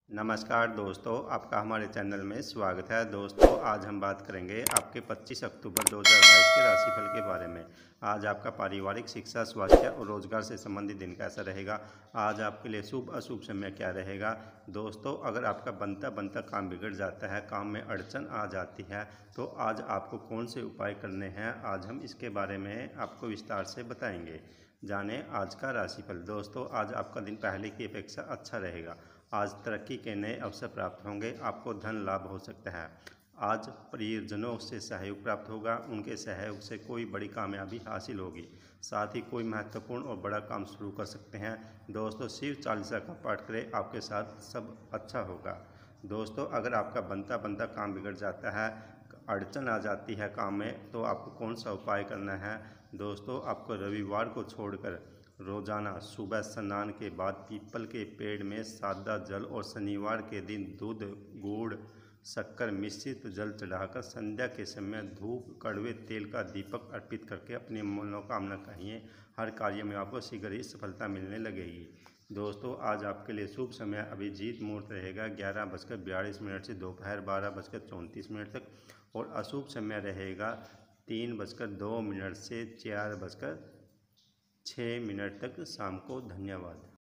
नमस्कार दोस्तों, आपका हमारे चैनल में स्वागत है। दोस्तों, आज हम बात करेंगे आपके 25 अक्टूबर 2022 के राशिफल के बारे में। आज आपका पारिवारिक, शिक्षा, स्वास्थ्य और रोजगार से संबंधित दिन कैसा रहेगा, आज आपके लिए शुभ अशुभ समय क्या रहेगा। दोस्तों, अगर आपका बनता बनता काम बिगड़ जाता है, काम में अड़चन आ जाती है, तो आज आपको कौन से उपाय करने हैं, आज हम इसके बारे में आपको विस्तार से बताएंगे। जाने आज का राशिफल। दोस्तों, आज आपका दिन पहले की अपेक्षा अच्छा रहेगा। आज तरक्की के नए अवसर प्राप्त होंगे, आपको धन लाभ हो सकता है। आज प्रियजनों से सहयोग प्राप्त होगा, उनके सहयोग से कोई बड़ी कामयाबी हासिल होगी। साथ ही कोई महत्वपूर्ण और बड़ा काम शुरू कर सकते हैं। दोस्तों, शिव चालीसा का पाठ करें, आपके साथ सब अच्छा होगा। दोस्तों, अगर आपका बनता बनता काम बिगड़ जाता है, अड़चन आ जाती है काम में, तो आपको कौन सा उपाय करना है। दोस्तों, आपको रविवार को छोड़कर रोजाना सुबह स्नान के बाद पीपल के पेड़ में सादा जल और शनिवार के दिन दूध, गुड़, शक्कर मिश्रित जल चढ़ाकर संध्या के समय धूप, कड़वे तेल का दीपक अर्पित करके अपनी मनोकामना कहिए। हर कार्य में आपको शीघ्र ही सफलता मिलने लगेगी। दोस्तों, आज आपके लिए शुभ समय अभिजीत मुहूर्त रहेगा 11:42 से दोपहर 12:34 तक, और अशुभ समय रहेगा 3:02 से 4:06 तक शाम को। धन्यवाद।